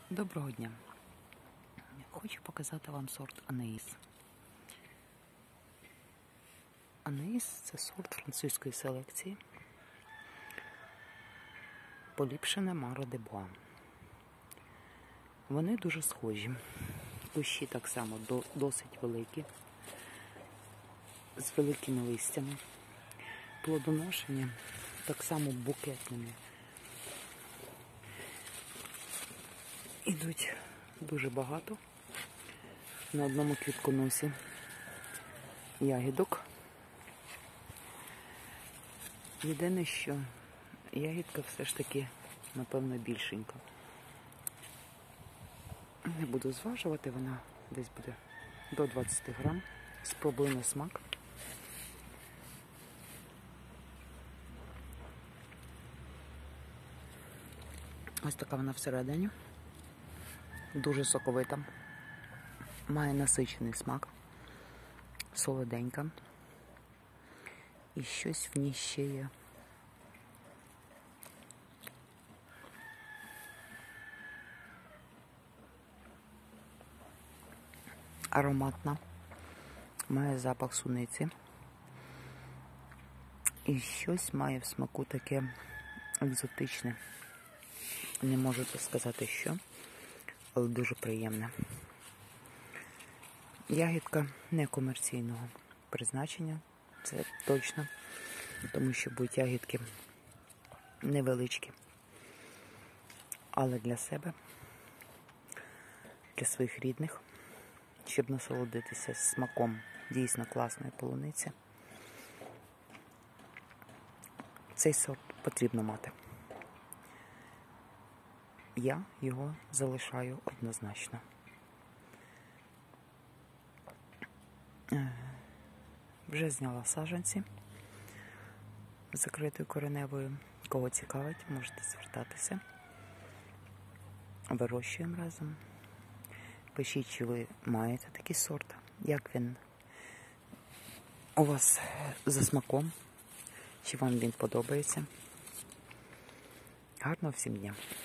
Доброго дня! Хочу показати вам сорт Анеїс. Анеїс – це сорт французької селекції, поліпшене Маро де Буа. Вони дуже схожі. Кущі так само досить великі, з великими листями. Плодоношення так само букетними. Ідуть дуже багато на одному квітконосі ягідок. Єдине, що ягідка все ж таки, напевно, більшенька. Не буду зважувати, вона десь буде до 20 грам. Спробую на смак. Ось така вона всередині. Дуже соковита. Має насичений смак. Солоденька. І щось в ній ще є. Ароматна. Має запах суниці. І щось має в смаку таке екзотичне. Не можу сказати, що, але дуже приємне. Ягідка не комерційного призначення, це точно, тому що будуть ягідки невеличкі. Але для себе, для своїх рідних, щоб насолодитися смаком дійсно класної полуниці, цей сорт потрібно мати. Я його залишаю однозначно. Вже зняла саджанці з закритою кореневою. Кого цікавить, можете звертатися. Вирощуємо разом. Пишіть, чи ви маєте такий сорт, як він у вас за смаком, чи вам він подобається. Гарного всім дня!